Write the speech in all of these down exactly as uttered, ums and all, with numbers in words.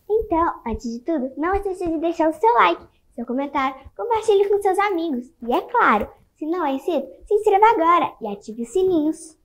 Então, antes de tudo, não esqueça de deixar o seu like, seu comentário, compartilhe com seus amigos. E é claro, se não é inscrito, se inscreva agora e ative os sininhos.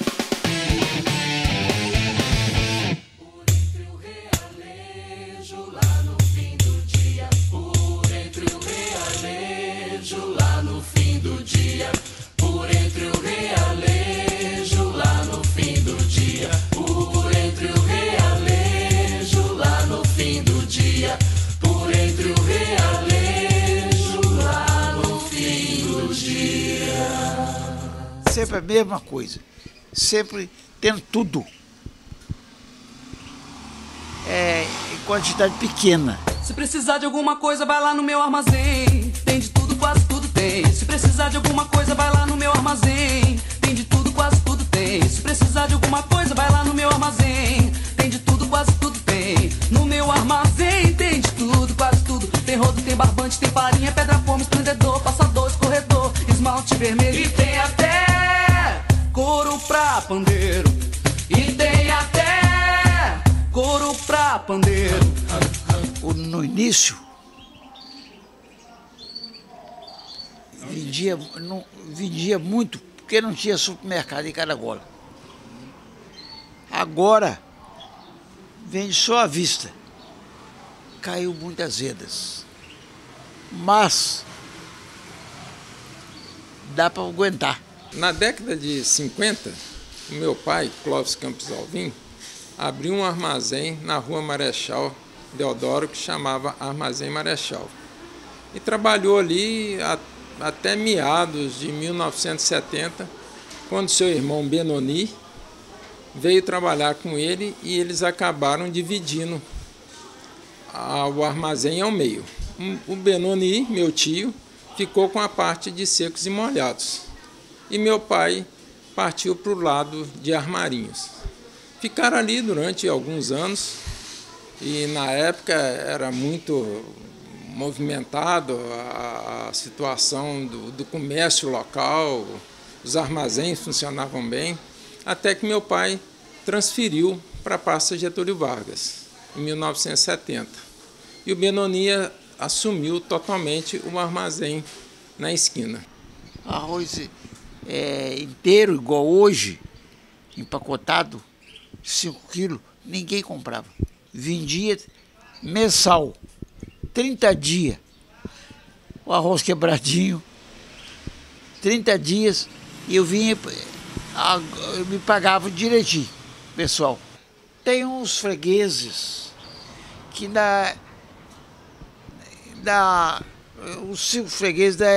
Sempre a mesma coisa, sempre tendo tudo, é, em quantidade pequena. Se precisar de alguma coisa, vai lá no meu armazém, tem de tudo, quase tudo tem. Se precisar de alguma coisa, vai lá no meu armazém, tem de tudo, quase tudo tem. Se precisar de alguma coisa, vai lá no meu armazém, tem de tudo, quase tudo tem. No meu armazém tem de tudo, quase tudo. Tem rodo, tem barbante, tem farinha, pedra fome, estendedor, passador, escorredor, esmalte vermelho e tem até couro pra pandeiro. E tem até couro pra pandeiro. No início, vendia, não, vendia muito, porque não tinha supermercado em Caragola. Agora, vende só à vista. Caiu muitas vendas. Mas dá para aguentar. Na década de cinquenta, o meu pai, Clóvis Campos Alvim, abriu um armazém na rua Marechal Deodoro, que chamava Armazém Marechal. E trabalhou ali a, até meados de mil novecentos e setenta, quando seu irmão Benoni veio trabalhar com ele e eles acabaram dividindo a, o armazém ao meio. O Benoni, meu tio, ficou com a parte de secos e molhados. E meu pai partiu para o lado de armarinhos. Ficaram ali durante alguns anos e na época era muito movimentado a, a situação do, do comércio local, os armazéns funcionavam bem, até que meu pai transferiu para a Praça Getúlio Vargas, em mil novecentos e setenta. E o Benoni assumiu totalmente o armazém na esquina. Arroz é, inteiro, igual hoje, empacotado, cinco quilos, ninguém comprava. Vendia mensal, trinta dias, o arroz quebradinho, trinta dias, e eu vinha, eu me pagava direitinho, pessoal. Tem uns fregueses que dá, dá os cinco fregueses da,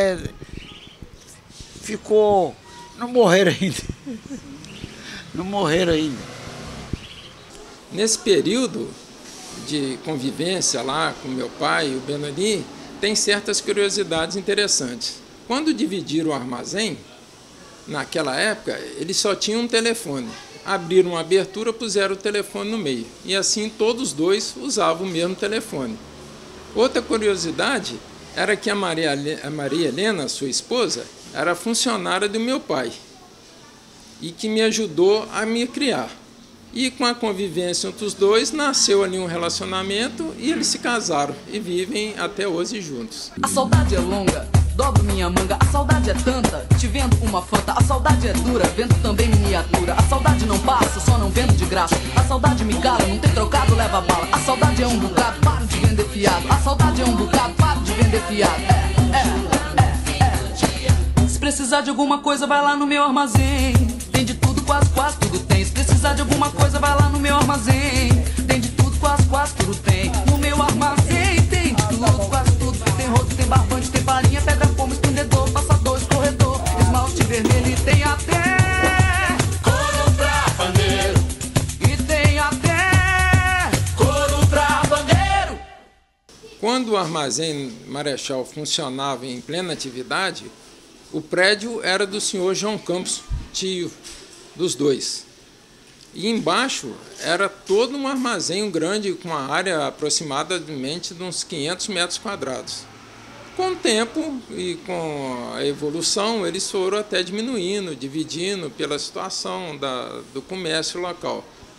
ficou, não morreram ainda, não morreram ainda. Nesse período de convivência lá com meu pai e o Benoni, tem certas curiosidades interessantes. Quando dividiram o armazém, naquela época, eles só tinham um telefone. Abriram uma abertura, puseram o telefone no meio. E assim todos dois usavam o mesmo telefone. Outra curiosidade era que a Maria, a Maria Helena, sua esposa, era funcionária do meu pai e que me ajudou a me criar. E com a convivência entre os dois, nasceu ali um relacionamento e eles se casaram e vivem até hoje juntos. A saudade é longa, dobro minha manga, a saudade é tanta, te vendo uma fanta. A saudade é dura, vendo também miniatura. A saudade não passa, só não vendo de graça. A saudade me cala, não tem trocado, leva bala. A saudade é um bocado, paro de vender fiado. A saudade é um bocado, paro de vender fiado. É, é, é, é. Se precisar de alguma coisa, vai lá no meu armazém. Tem de tudo, quase, quase tudo tem. Se precisar de alguma coisa, vai lá no meu armazém. Tem de tudo, quase, quase tudo tem. No meu armazém tem de tudo, quase tudo. Tem rodo, tem barbante, tem farinha, pedra fome, estendedor, passador, escorredor, esmalte vermelho e tem até couro pra pandeiro. E tem até couro pra pandeiro. Quando o Armazém Marechal funcionava em plena atividade, o prédio era do senhor João Campos, tio dos dois. E embaixo era todo um armazém grande, com uma área aproximadamente de uns quinhentos metros quadrados. Com o tempo e com a evolução, eles foram até diminuindo, dividindo pela situação da, do comércio local.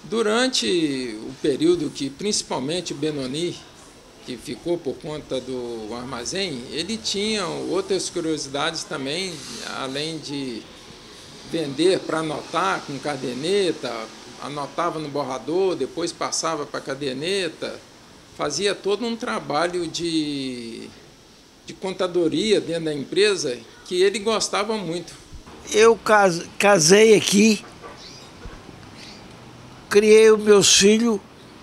Durante o período que principalmente o Benoni, que ficou por conta do armazém, ele tinha outras curiosidades também, além de vender para anotar com caderneta, anotava no borrador, depois passava para a caderneta, fazia todo um trabalho de, de contadoria dentro da empresa que ele gostava muito. Eu casei aqui, criei os meus filhos,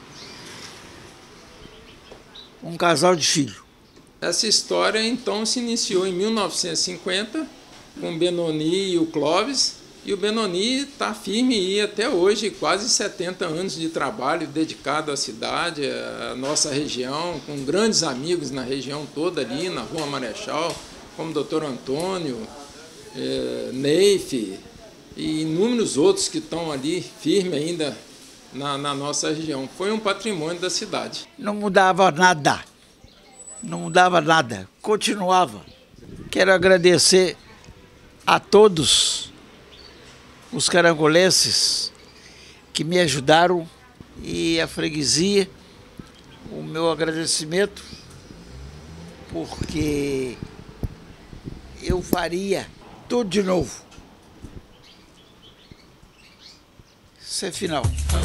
um casal de filhos. Essa história então se iniciou em mil novecentos e cinquenta com o Benoni e o Clóvis, e o Benoni está firme e até hoje, quase setenta anos de trabalho dedicado à cidade, à nossa região, com grandes amigos na região toda ali, na Rua Marechal, como o doutor Antônio, é, Neif e inúmeros outros que estão ali firmes ainda na, na nossa região. Foi um patrimônio da cidade. Não mudava nada, não mudava nada, continuava. Quero agradecer a todos os carangolenses que me ajudaram e a freguesia, o meu agradecimento, porque eu faria tudo de novo. Isso é final.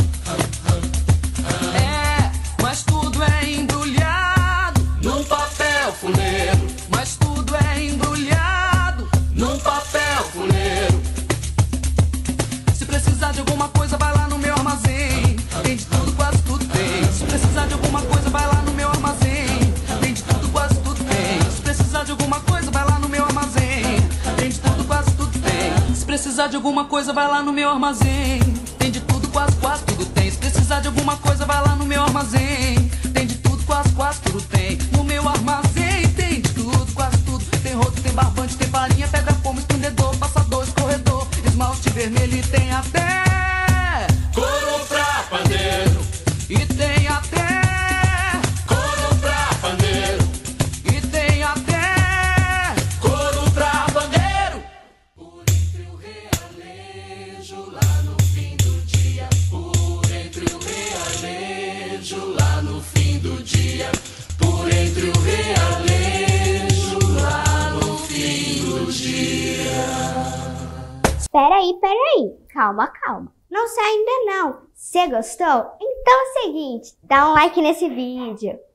É, mas tudo é embrulhado num papel fuleiro. Mas tudo é embrulhado num papel fuleiro. Se precisar de alguma coisa, vai lá no meu armazém. Tem de tudo, quase tudo tem. Se precisar de alguma coisa, vai lá no meu armazém. Tem de tudo, quase tudo tem. Se precisar de alguma coisa, vai lá no meu armazém. Tem de tudo, quase tudo tem. Se precisar de alguma coisa, vai lá no meu armazém. Tem de tudo, quase, quase tudo tem. Se precisar de alguma coisa, vai lá no meu armazém. Tem de tudo, quase, quase tudo tem. No meu armazém tem de tudo, quase tudo. Tem rodo, tem barbante, tem farinha, pedra, fogo, estendedor, passador, escorredor, esmalte vermelho e tem até couro pra pandeiro. E tem até couro pra pandeiro. E tem até couro pra pandeiro. Por entre o realejo lá no fim do dia. Por entre o realejo lá no fim do dia. Por entre o realejo lá no fim do dia. Peraí, peraí, calma, calma. Não sai ainda não. Você gostou? Então é o seguinte, dá um like nesse vídeo.